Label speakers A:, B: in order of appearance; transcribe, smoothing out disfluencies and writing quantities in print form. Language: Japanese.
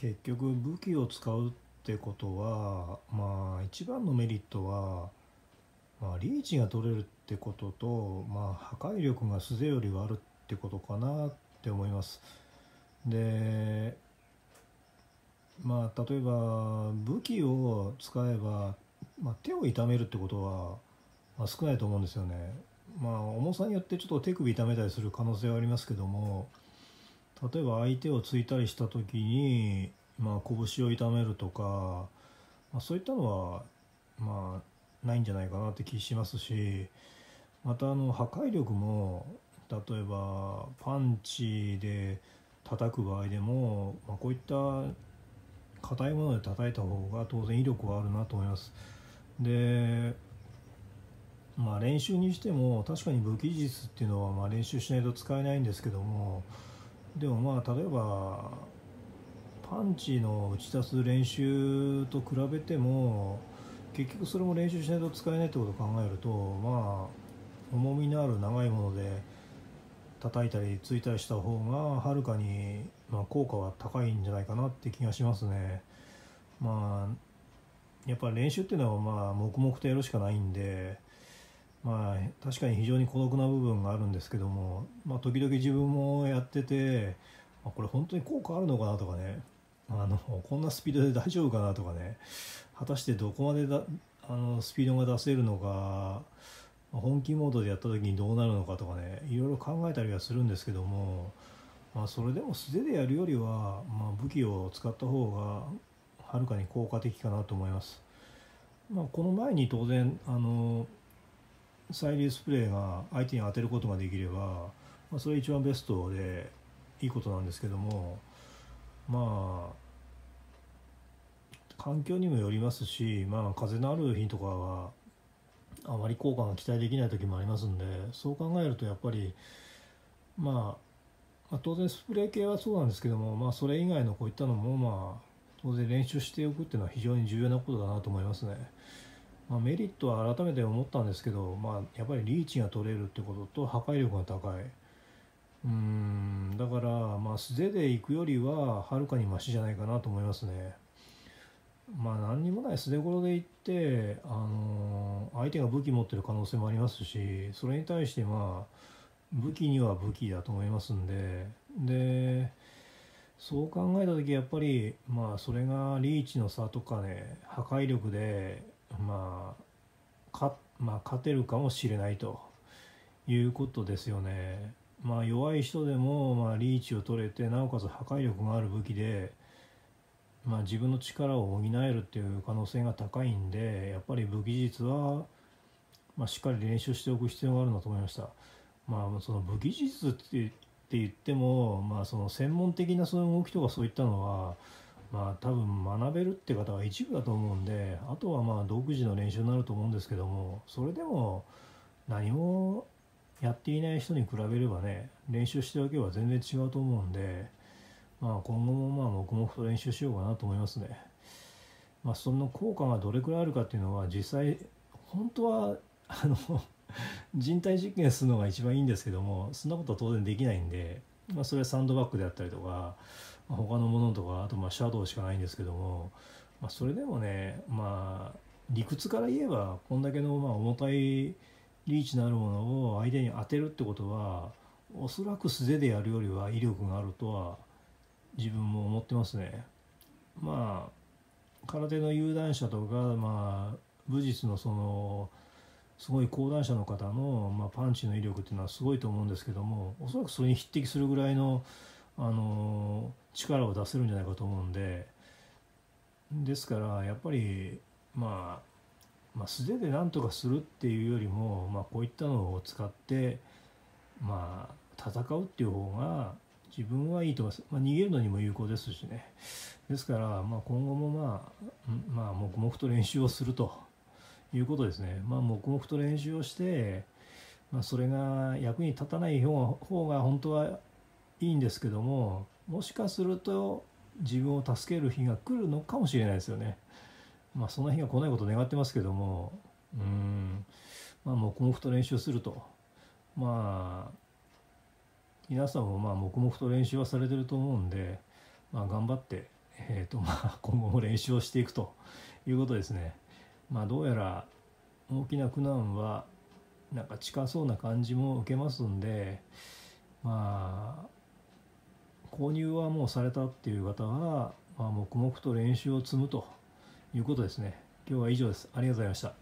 A: 結局武器を使うってことは、一番のメリットは、リーチが取れるってことと、破壊力が素手よりはあるってことかなって思います。で、例えば武器を使えば、手を痛めるってことは、少ないと思うんですよね。重さによってちょっと手首痛めたりする可能性はありますけども、例えば相手を突いたりした時に、拳を痛めるとか、そういったのはないんじゃないかなって気しますし、また破壊力も、例えばパンチで叩く場合でも、こういった硬いもので叩いた方が当然威力はあるなと思います。で、練習にしても確かに武器術っていうのは練習しないと使えないんですけども、でも例えばパンチの打ち出す練習と比べても結局それも練習しないと使えないってことを考えると、重みのある長いもので叩いたりついたりした方がはるかに効果は高いんじゃないかなって気がしますね。やっぱり練習っていうのは黙々とやるしかないんで、確かに非常に孤独な部分があるんですけども、時々自分もやってて、これ本当に効果あるのかなとかね、こんなスピードで大丈夫かなとかね、果たしてどこまでスピードが出せるのか、本気モードでやった時にどうなるのかとかね、いろいろ考えたりはするんですけども、それでも素手でやるよりは、武器を使った方がはるかに効果的かなと思います。この前に当然催涙スプレーが相手に当てることができれば、それ一番ベストでいいことなんですけども、環境にもよりますし、風のある日とかはあまり効果が期待できない時もありますんで、そう考えるとやっぱり当然スプレー系はそうなんですけども、それ以外のこういったのも当然練習しておくっていうのは非常に重要なことだなと思いますね。メリットは改めて思ったんですけど、やっぱりリーチが取れるってことと破壊力が高い。だから素手で行くよりははるかにマシじゃないかなと思いますね。何にもない素手頃で行って、相手が武器持ってる可能性もありますし、それに対して武器には武器だと思いますんで、そう考えた時やっぱりそれがリーチの差とかね、破壊力で勝てるかもしれないということですよね。弱い人でもリーチを取れて、なおかつ破壊力がある武器で自分の力を補えるっていう可能性が高いんで、やっぱり武器術はしっかり練習しておく必要があるなと思いました。その武器術って言っても、その専門的なその動きとかそういったのは多分学べるって方は一部だと思うんで、あとは独自の練習になると思うんですけども、それでも何もやっていない人に比べればね、練習しておけば全然違うと思うんで、今後も黙々と練習しようかなと思いますね。その効果がどれくらいあるかっていうのは実際本当は人体実験するのが一番いいんですけども、そんなことは当然できないんで、それはサンドバッグであったりとか、他のものとか、あとシャドウしかないんですけども、それでもね、理屈から言えばこんだけの重たいリーチのあるものを相手に当てるってことは、おそらく素手でやるよりは威力があるとは自分も思ってますね。空手の有段者とか、武術のそのすごい講談社の方の、パンチの威力っていうのはすごいと思うんですけども、おそらくそれに匹敵するぐらいの、力を出せるんじゃないかと思うんで、ですからやっぱり素手で何とかするっていうよりも、こういったのを使って戦うっていう方が自分はいいと思います。逃げるのにも有効ですしね。ですから、今後も黙々と練習をするということですね。黙々と練習をして、それが役に立たない方が本当はいいんですけども、もしかすると自分を助ける日が来るのかもしれないですよね。その日が来ないことを願ってますけども、黙々と練習すると、皆さんも黙々と練習はされてると思うんで、頑張って今後も練習をしていくということですね。どうやら大きな苦難はなんか近そうな感じも受けますんで、購入はもうされたっていう方は、黙々と練習を積むということですね。今日は以上です。ありがとうございました。